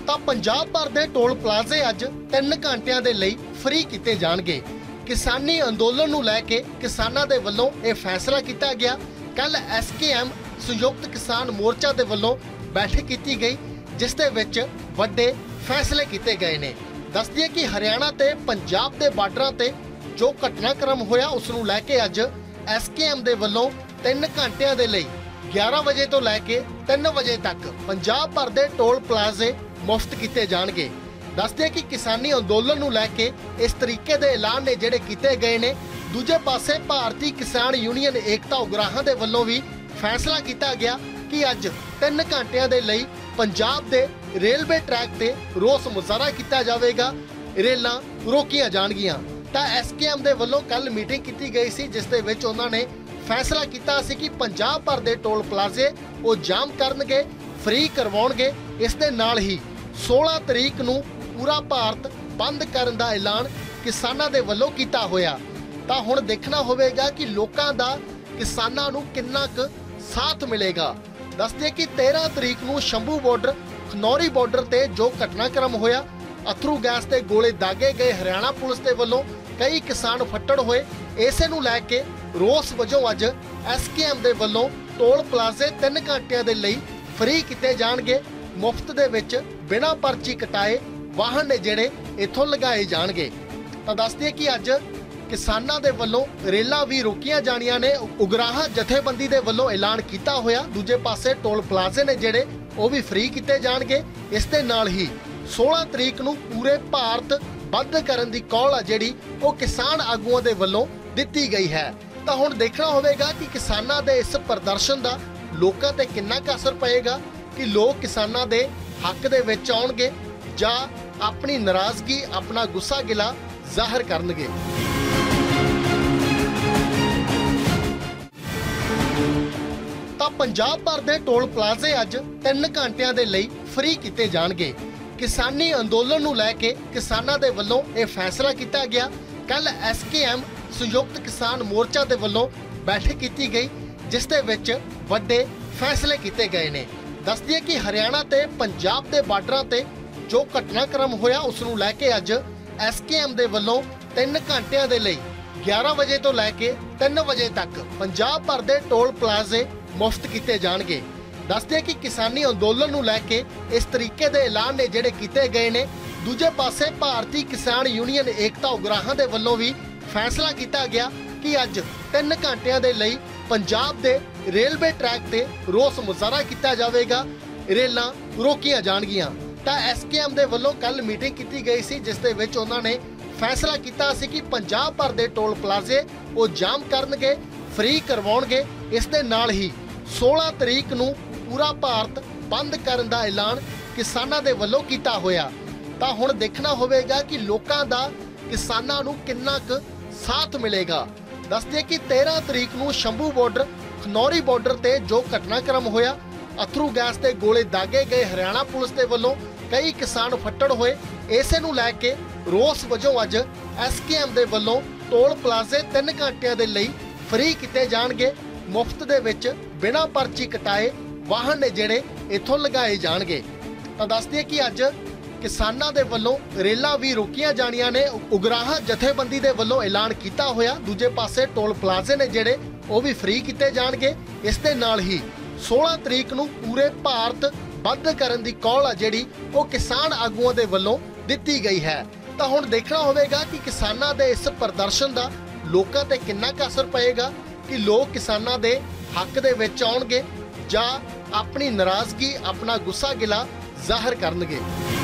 ਤਾਂ ਪੰਜਾਬ ਭਰ ਦੇ ਟੋਲ ਪਲਾਜ਼ੇ ਅੱਜ 3 ਘੰਟਿਆਂ ਦੇ ਲਈ ਫ੍ਰੀ ਕੀਤੇ ਜਾਣਗੇ। ਕਿਸਾਨੀ ਅੰਦੋਲਨ ਨੂੰ ਲੈ ਕੇ ਕਿਸਾਨਾਂ ਦੇ ਵੱਲੋਂ ਇਹ ਫੈਸਲਾ ਕੀਤਾ ਗਿਆ। ਕੱਲ SKM ਸੰਯੁਕਤ ਕਿਸਾਨ ਮੋਰਚਾ ਦੇ ਵੱਲੋਂ बैठक की गई जिस दे विच वड्डे फैसले किए गए ने। दस दिए कि हरियाणा ते पंजाब के बार्डर ते जो घटनाक्रम होया उस नूं लैके अज SKM दे वल्लों 3 घंटिया दे लई 11 बजे तो लैके 3 बजे तक पंजाब भर दे टोल प्लाजे मुफ्त किए जाणगे। दस दिए कि किसानी अंदोलन नूं लैके इस तरीके दे ऐलान ने जिहड़े किए गए ने। दूजे पासे भारतीय किसान यूनियन एकता उगराहां दे वल्लों भी फैसला किया गया कि अज 3 घंटिया दे लई पंजाब दे रेलवे ट्रैक ते रोस मुजाहरा किया जाएगा, रेलां रोकियां जाणगियां। तां SKM दे वल्लों कल मीटिंग की गई सी जिस दे विच उन्हां ने फैसला किया सी कि पंजाब भर दे टोल प्लाजे वो जाम करनगे, फ्री करवाउणगे। इस दे नाल ही 16 तरीक नूं पूरा भारत बंद करन दा ऐलान किसानां दे वल्लों कीता होया। तां हुण देखना होवेगा कि लोकां दा किसानां नूं किन्ना क साथ मिलेगा। दस दिए कि 13 तरीक नूं शंभू बॉर्डर खनौरी बॉर्डर ते जो घटनाक्रम होया, अथरू गैस के गोले दागे गए, हरियाणा पुलिस के वल्लों कई किसान फट्टड़ होए। इसे नूं लैके रोस वजों अज SKM दे वल्लों टोल प्लाजे 3 घंटिया दे लई फ्री किए जाणगे। मुफ्त दे विच बिना पर्ची कटाए वाहन ने जिहड़े इत्थों लगाए जाणगे। तां दस दिए कि अज किसानां दे वल्लों रेलां भी रोकियां जाणियां ने। उगराहा जथेबंदी दे वल्लों ऐलान किया होया। दूजे पासे टोल प्लाजे ने जिहड़े वो भी फ्री किए जाणगे। इस दे नाल ही 16 तरीक नूं पूरे भारत बंद करन दी कॉल आ जिहड़ी वो किसान आगूआं दे वल्लों दित्ती गई है। तां हुण देखना होवेगा कि किसानां दे इस प्रदर्शन दा लोकां ते किन्ना क असर पएगा, कि लोग किसानां दे हक दे विच आउणगे जां अपनी नाराज़गी अपना गुस्सा गिला ਜ਼ਾਹਰ करनगे। ਤਾਂ ਪੰਜਾਬ ਭਰ ਦੇ ਟੋਲ ਪਲਾਜ਼ੇ ਅੱਜ 3 ਘੰਟਿਆਂ ਦੇ ਲਈ ਫ੍ਰੀ ਕੀਤੇ ਜਾਣਗੇ। ਕਿਸਾਨੀ ਅੰਦੋਲਨ ਨੂੰ ਲੈ ਕੇ ਕਿਸਾਨਾਂ ਦੇ ਵੱਲੋਂ ਇਹ ਫੈਸਲਾ ਕੀਤਾ ਗਿਆ। ਕੱਲ SKM ਸੰਯੁਕਤ ਕਿਸਾਨ ਮੋਰਚਾ ਦੇ ਵੱਲੋਂ ਬੈਠਕ ਕੀਤੀ ਗਈ ਜਿਸ ਦੇ ਵਿੱਚ ਵੱਡੇ ਫੈਸਲੇ ਕੀਤੇ ਗਏ ਨੇ। ਦੱਸ ਦਈਏ ਕਿ ਹਰਿਆਣਾ ਤੇ ਪੰਜਾਬ ਦੇ ਬਾਰਡਰਾਂ ਤੇ ਜੋ ਘਟਨਾਕ੍ਰਮ ਹੋਇਆ ਉਸ ਨੂੰ ਲੈ ਕੇ ਅੱਜ SKM ਦੇ ਵੱਲੋਂ 3 ਘੰਟਿਆਂ ਦੇ ਲਈ 11 ਵਜੇ ਤੋਂ ਲੈ ਕੇ 3 ਵਜੇ ਤੱਕ ਪੰਜਾਬ ਭਰ ਦੇ ਟੋਲ ਪਲਾਜ਼ੇ ਮੁਫਤ ਕੀਤੇ ਜਾਣਗੇ। ਦੱਸਦੇ ਕਿ ਕਿਸਾਨੀ ਅੰਦੋਲਨ ਨੂੰ ਲੈ ਕੇ ਇਸ ਤਰੀਕੇ ਦੇ ਐਲਾਨ ਨੇ ਜਿਹੜੇ ਕੀਤੇ ਗਏ ਨੇ। ਦੂਜੇ ਪਾਸੇ ਭਾਰਤੀ ਕਿਸਾਨ ਯੂਨੀਅਨ ਏਕਤਾ ਉਗਰਾਹਾਂ ਦੇ ਵੱਲੋਂ ਵੀ ਫੈਸਲਾ ਕੀਤਾ ਗਿਆ ਕਿ ਅੱਜ 3 ਘੰਟਿਆਂ ਦੇ ਲਈ ਪੰਜਾਬ ਦੇ ਰੇਲਵੇ ਟਰੈਕ ਤੇ ਰੋਸ ਮੁਜ਼ਾਹਰਾ ਕੀਤਾ ਜਾਵੇਗਾ, ਰੇਲਾਂ ਰੋਕੀਆਂ ਜਾਣਗੀਆਂ। ਤਾਂ SKM ਦੇ ਵੱਲੋਂ ਕੱਲ ਮੀਟਿੰਗ ਕੀਤੀ ਗਈ ਸੀ ਜਿਸ ਦੇ ਵਿੱਚ ਉਹਨਾਂ ਨੇ फैसला किया सी कि पंजाब भर दे टोल प्लाजे वो जाम करनगे, फ्री करवाउणगे। इस दे नाल ही 16 तरीक नूं पूरा भारत बंद करन दा ऐलान किसानां दे वल्लों कीता होया। तां हुण देखना होवेगा कि लोकां दा किसानां नूं किन्ना क साथ मिलेगा। दस दिए कि 13 तरीक नूं शंभू बॉर्डर खनौरी बॉर्डर ते जो घटनाक्रम होया, अथरू गैस के गोले दागे गए, हरियाणा पुलिस के वल्लों कई किसान फट्टड़ होए। इसे नूं लैके रोस वजों अज SKM दे वल्लों टोल प्लाजे 3 घंटिया दे लई फ्री किए जाणगे। मुफ्त दे विच बिना पर्ची कटाए वाहन ने जिहड़े इत्थों लगाए जाणगे। तां दस दिए कि अज किसानां दे वल्लों रेलां भी रोकियां जाणियां ने। उगराहा जथेबंदी दे वल्लों ऐलान किया होया। दूजे पासे टोल प्लाजे ने जिहड़े वो भी फ्री किए जाणगे। इस दे नाल ही 16 तरीक नूं पूरे भारत बंद करन दी कॉल आ जिहड़ी वो किसान आगूआं दे वल्लों दित्ती गई है। ਤਾਂ ਹੁਣ ਦੇਖਣਾ ਹੋਵੇਗਾ ਕਿ ਕਿਸਾਨਾਂ ਦੇ ਇਸ ਪ੍ਰਦਰਸ਼ਨ ਦਾ ਲੋਕਾਂ ਤੇ ਕਿੰਨਾ ਕੁ ਅਸਰ ਪਏਗਾ, ਕਿ ਲੋਕ ਕਿਸਾਨਾਂ ਦੇ ਹੱਕ ਦੇ ਵਿੱਚ ਆਉਣਗੇ ਜਾਂ ਆਪਣੀ ਨਾਰਾਜ਼ਗੀ ਆਪਣਾ ਗੁੱਸਾ ਗਿਲਾ ਜ਼ਾਹਰ ਕਰਨਗੇ।